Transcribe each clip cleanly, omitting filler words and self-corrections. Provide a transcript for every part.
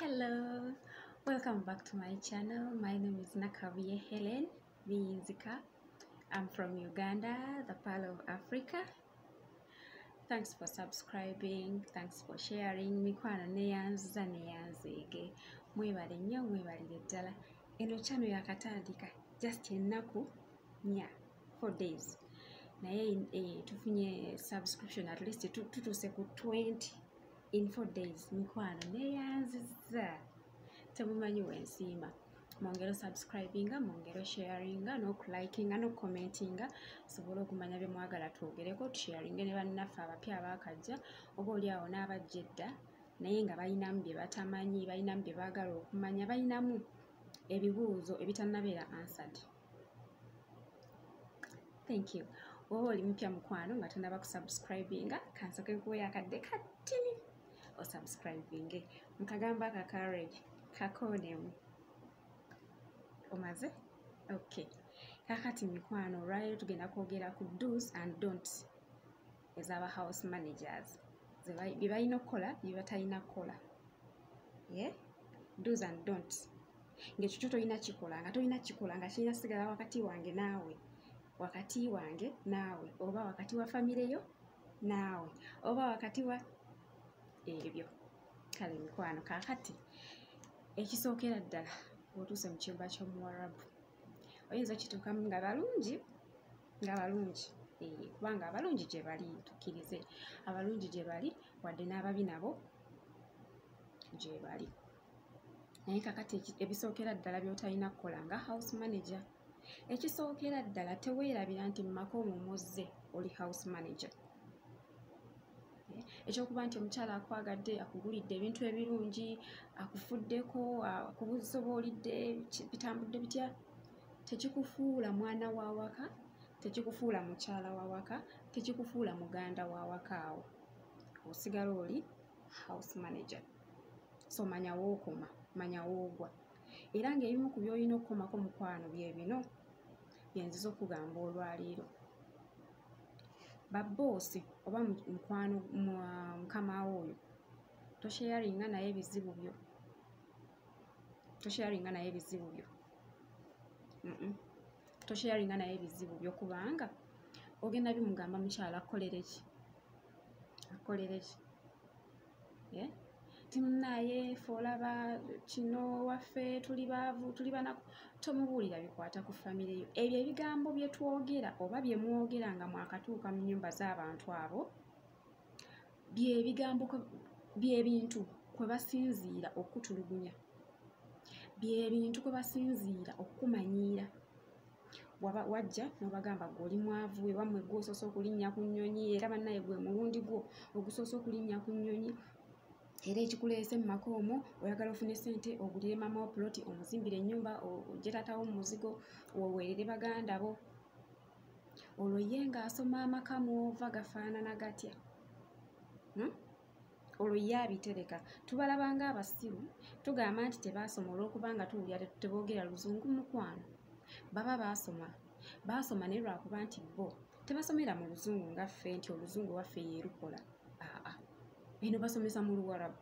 Hello, welcome back to my channel. My name is Nakaviye Helen Binzika. I'm from Uganda, the Pearl of Africa. Thanks for subscribing, thanks for sharing. Mikwana neyanza neyanzege. Mwebale nnyo mwebalire ddala. Eno channel yakatandika just ennaku 4 days. Naye tufunye subscription at least tutuse ku 20 in 4 days. Mikwano neyanziza temumanyi wensiima. Mwongere subscribinga, mwongere sharinga, no likinga, no commentinga, sobola okumanya bye mwagala twogereko, sharinga ne bannaffe abapya abakajja oba oli awo n'abajjedda naye nga balinamu bye batamanyi, balinamu bye baagala okumanya, balinamu ebibuuzo ebitannabeera answered. Thank you. Oba oli mpya mukwano nga tonnaba kusubscribinga, kansoke nkuwe akadde katini osubscribinge. Nkagamba akakarege kakonemu. Omaze? Okay. Kakati mikwano olwaleero tugenda kwogera ku do's and don'ts ez'aba house managers. Bye balina okukola, bye batalina kukola. Yeah? Do's and don'ts. Ng'ekyo tolina kikola, nga tolina kikola nga kirina sigala wakati wange naawe. Wakati wange naawe, oba wakati wa famire yo naawe, oba wakati wa ebyo. Kale mikwano kakati ekisookera ddala bw'otuuse mu kiyumba ky'omuwarabu oyinza okituukamu nga balungi kubanga abalungi gye bali, tukkirize abalungi gye bali wadde n'ababi nabo gye bali. Naye kakati ebisookera ddala by'otalina kukola nga house manager, ekisookera ddala teweerabira nti mu maka omwo muzze oli house manager. Ekyokuba nti omukyala akwagadde, akugulidde ebintu ebirungi, akufuddeko, akubusobolidde, bitambudde bitya, tekikufuula mwana wa waka, tekikufuula mukyala wa waka, tekikufuula muganda wa waka awo. Osigala oli house manager. So manya wookoma, manya woogwa. Era ng'ebimu ku by'olina okukomako mukwano bye bino bye nziza okugamba olwaleero. Babboosi oba mukwano mukama oyo tosharinga naye ebizibu byo. Tosharinga naye ebizibu byo. Tosharinga naye ebizibu byo kubanga ogenda bimugamba mukyala akolere ki? Akolere ki? Timunaye olaba kino waffe tuli baavu tuli banaku, tomubuulira bikwata ku famire yo. Ebyo ebigambo bye twogera oba bye mwogera nga mwakatuuka mu nnyumba z'abantu abo by'ebigambo by'ebintu kwe basinziira okutulugunya, by'ebintu kwe basinziira okumanyiira. Wajja n'obagamba gwe oli mwavu, ewammwe gwe osoose okulinnya ku nnyonyi, era bannaye gwe mulundi gwo ogusoose okulinnya ku nnyonyi. Era ekikuleese mu maka omwo oyagala ofune ssente ogulire maama wo ploti, omuzimbire ennyumba, ogye taatawo mu muzigo, oweerere baganda bo. Olwo ye ng'asoma amaka mw'ova gafaanana gatya? Olwo ye abitereka. Tubalabanga abasiru tugamba nti tebaasoma olw'okubanga tuwulira teboogera luzungu mukwano. Baba baasoma naye lwakuba nti bo tebasomera mu luzungu nga ffe nti oluzungu waffe yeerukola. Eno basomesa mu luwarabu.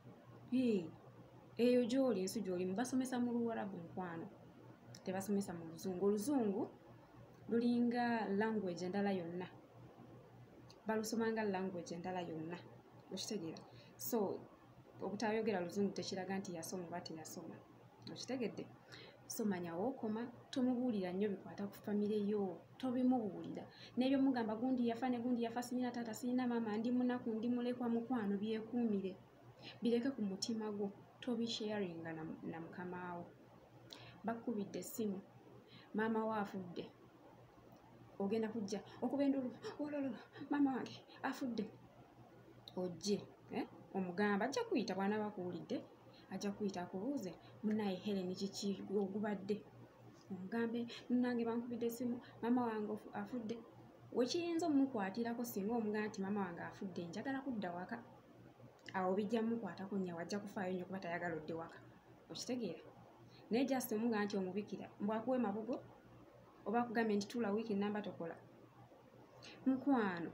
Eyo gy'oli ensi gy'olimu basomesa mu luwarabu mukwano. Tebasomesa mu luzungu. Oluzungu lulinga language endala yonna. Balusoma nga language endala yonna. Okitegeera? So obutayogera luzungu tekiraga nti yasoma oba teyasoma. Okitegedde? So manya wookoma, tomubuulira nnyo bikwata ku famire yo, tobimubuulira. N'ebyo mugamba gundi yafa ne gundi yafa, sirina taata sirina maama, ndi munaku ndi mulekwa mukwano, byekuumire. Bireke ku mutima gwo, tobisharinga na mukama wo. Bakubidde essimu, maama wo afudde. Ogenda kujja okuba endulu, ololo maama wange afudde. Ojje, omugamba ajja kuyita bw'anaaba akuwulidde. Ajja kuyita akubuuze, munnaye Helen kiki ogubadde? Omugambe nange bankubidde essimu, maama wange afudde. Wekiyinza omukwatirako singa omugamba nti maama wange afudde njagala kudda waka. Awo bijja mukwatako nnyo, wajja kufaayo nnyo kuba tayagala odde waka. Okitegeera? Naye just omugamba nti omubikira mbwakuwe mabugo oba akugambye nti tuula wiiki nnamba tokola. Mukwano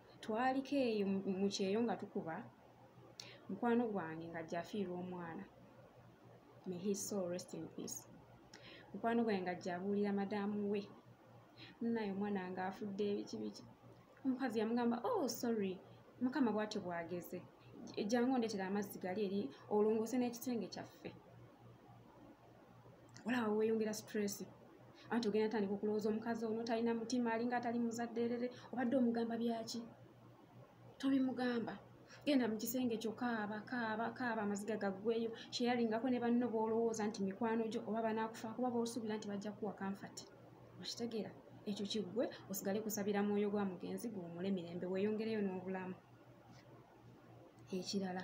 twaliko eyo mu kyeyo nga tukuba mukwano gwange ng'ajja afiirwa omwana. may his soul rest in peace. Mukwano gwe ngajja abuulira madamu we naye omwana nga afudde ebiki omukazi yamugamba oh sorry mukama bwatyo bwageze jangu ndetera amazzi gali eri olongoose n'ekitenge kyaffe. Olaba weeyongera stress anti ogenda tandika okulowooza omukazi ono talina mutima alinga atali muzadderere obadde omugamba byaki tobimugamba genda mu kisenge kyo kaaba amaziga gaggweeyo kyeyalingako ne banno boolowooza nti mikwano gyo oba banaakufaako oba boosuubira nti bajja kuwa kamfati okitegeera ekyo kiggwe osigale kusabira mwoyo gwa mugenzi gw'omule mirembe weeyongereyo n'obulamu. Ekirala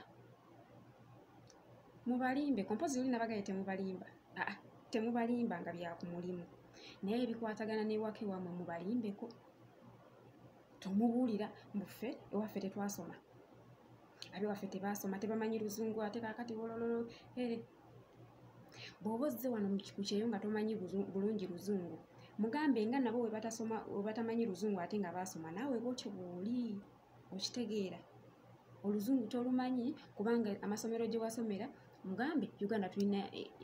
mubalimbe kompozi luli nabagaye temubalimba temubalimba nga byakumulimu naye ebikwatagana n'ewaka ewammwe mubalimbeko tomubuulira muffe ewaffe tetwasoma abewaffe tebaasoma tebamanyi luzungu ate kaakati wolololo bw'oba ozze wano ku kyeyo nga tomanyi bulungi luzungu mugambe nga nabo we batamanyi luzungu ate nga baasoma naawe bwotyo bw'oli okitegeera oluzungu tolumanyi kubanga amasomero gye wasomera mugambe Uganda tulina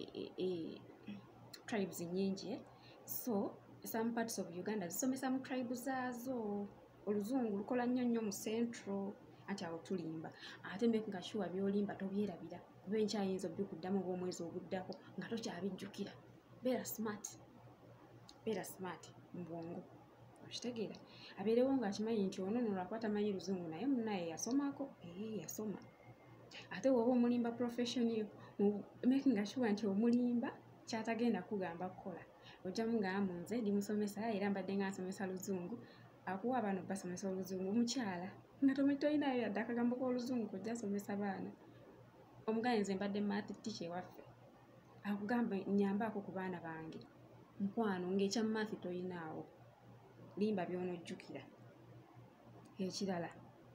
tribes nyingi so some parts of Uganda zisomesa mu tribes zaazo oluzungu lukola nnyo mu central ati awo tulimba ate making sure byolimba tobyerabira kuba enkyayinza obyokuddamu obw'omwezi oguddako nga tokyabijjukira beera smart mu bwongo okitegeera abeerewo ng'akimanyi nti ono nolwakuba tamanyi luzungu naye munnaye yasomako yasoma ate woba omulimba profession yo making sure nti omulimba kyatagenda kugamba kukola ojjamu nga amunze ndi musomesa era mbadde nga nsomesa luzungu akuwa abaana basomesa oluzungu mukyala nga toyinayo yadde akagambo k'oluzungu kojja asomesa baana omugaye nze mbadde math teacher waffe akugamba nyambaako ku baana bange mukwano ng'ekya math toyinaawo limba by'onojjukira. Ekirala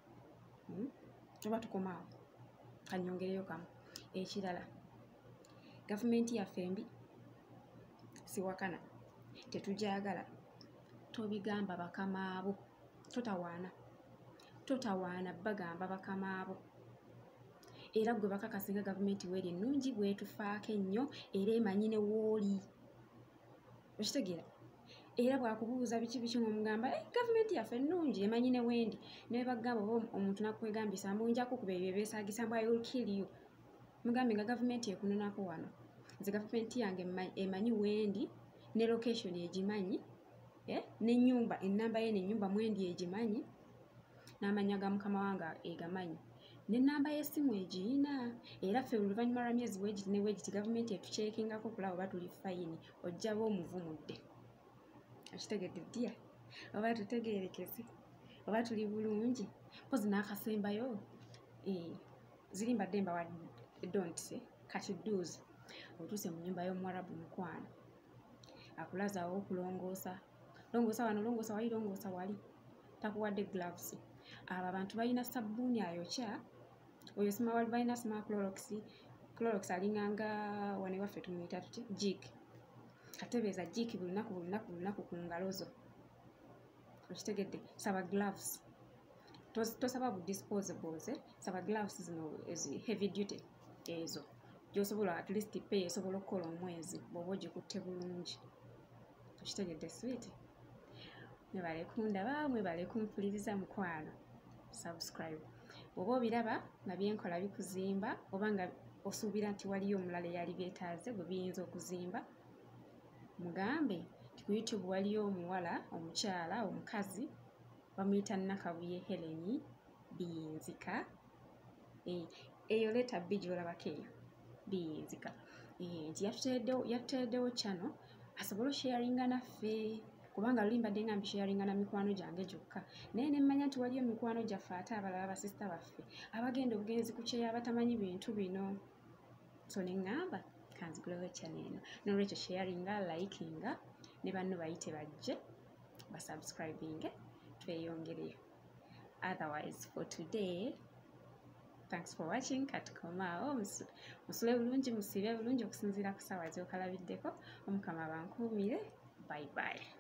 oba tukomaawo kanyongereyo kamu. Ekirala gavumenti yaffe mbi siwakana tetugyagala tobigamba bakamaabo totawaana bagamba bakamaabo era gwe bakakasinga gavumenti weeri ennungi bwetufaako ennyo era emanyi ne wooli okitegeera era bwakubuuza biki ng'omugamba gavumenti yaffe ennungi emanyi ne wendi naye bagamba oba omuntu nakwegambisa mbunjako kuba ebyo beesaagisa mbu I will kill you mugambe nga gavumenti ekunonako wano nze gavumenti yange emanyi wendi ne location egimanyi n'ennyumba ennamba ye n'ennyumba mwendi egimanyi n'amanya ga mukama wange egamanyi n'ennamba y'essimu egiyina era ffe oluvannyuma lwa myezi weegiti ne weegiti gavumenti etuceekingako kulaba oba tuli fayini ojjaba omuvumudde okitegedde dya oba tutegeerekese oba tuli bulungi mpozi n'akasembayo ziri mbadde mbawa don'ts kati duuzi otuuse mu nnyumba y'omuwarabu mukwano akulazaawo okulongoosa longoosa wano longoosa wali takuwadde gloves abo abantu balina sabbuuni ayokya oyo sima wali balina sima clorox alinganga wane waffe tumuyita tuti jik katebeeza jik buli lunaku ku ngalo zo okitegedde saba gloves tosaba bu disposables saba gloves zino heavy duty ezo gy'osobola at least pay esobola okukola omwezi bw'oba ogikutte bulungi okitegedde sweet mwebale kundaba mwebale kumpuliriza mukwano subscribe oba obiraba nga byenkola bikuzimba oba nga osuubira nti waliyo omulala eyali byetaaze bwe biyinza okuzimba mugambe nti ku YouTube waliyo omuwala omukyala omukazi bamuyita Nakabuye Heleni Biyinzika eyo leeta B gy'olabako eyo Biyinzika nti yatutereddewo channel asobole osharinga naffe kubanga luli mbadde nga mbisharinga na mikwano gyange gyokka naye ne mmanya nti waliyo mikwano gyaffe ate abalala basista baffe abagenda obugenzi ku kyeyo abatamanyi bintu bino so ne ŋŋamba kanzigulewo channel eno n'olwekyo sharinga likinga ne banno bayite bajje basubscribinge tweyongereyo. Otherwise for today, thanks for watching. Katukomaawo musule bulungi musiibe bulungi okusinziira ku ssaawa z'okalabiddeko omukama abankuumire. Bye bye.